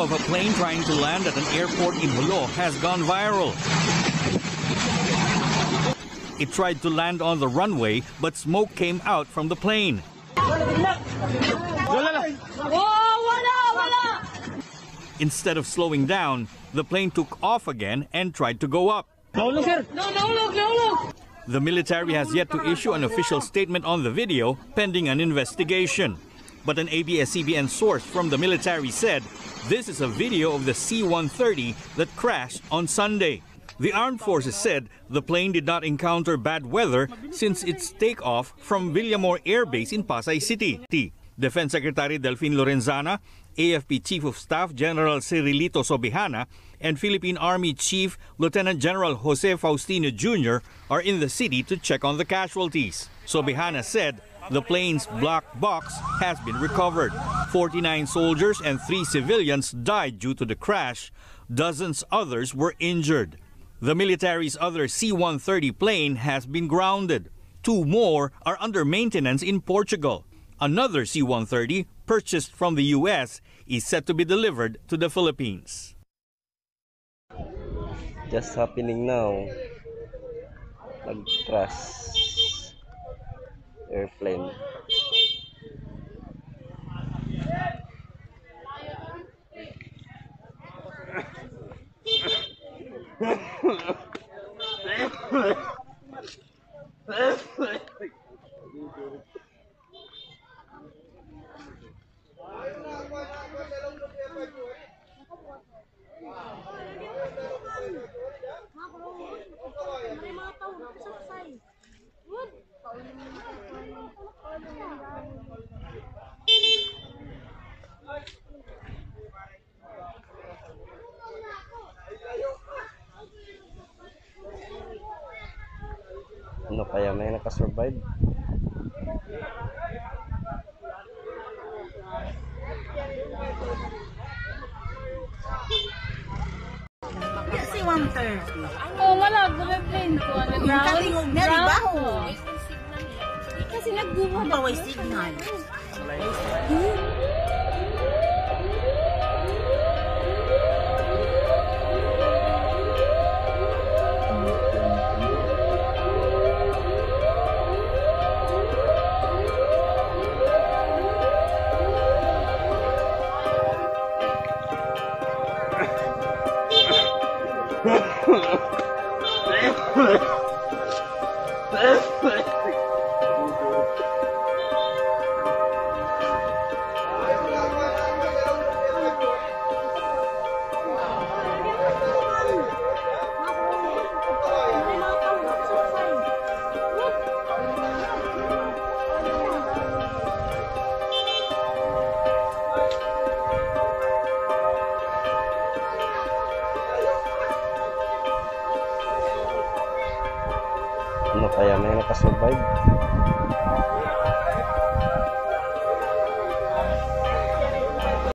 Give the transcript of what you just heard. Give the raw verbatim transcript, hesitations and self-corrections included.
of a plane trying to land at an airport in Jolo has gone viral. It tried to land on the runway, but smoke came out from the plane. Instead of slowing down, the plane took off again and tried to go up. No, no, sir. No, no, look, no, look. The military has yet to issue an official statement on the video, pending an investigation. But an A B S C B N source from the military said this is a video of the C one thirty that crashed on Sunday. The armed forces said the plane did not encounter bad weather since its takeoff from Villamor Air Base in Pasay City. Defense Secretary Delfin Lorenzana, A F P Chief of Staff General Cirilito Sobihana, and Philippine Army Chief Lieutenant General Jose Faustino Junior are in the city to check on the casualties. Sobihana said the plane's black box has been recovered. forty-nine soldiers and three civilians died due to the crash. Dozens others were injured. The military's other C one thirty plane has been grounded. Two more are under maintenance in Portugal. Another C one thirty, purchased from the U S, is set to be delivered to the Philippines. Just happening now. Nag-crash airplane. Ano kaya may nakasurvive? C one thirty. Oh, wala. Plane ko. Yung kalingog na, di ba? Kasi nagbubuhat Baway signal. Ano kaya may nakasurvive?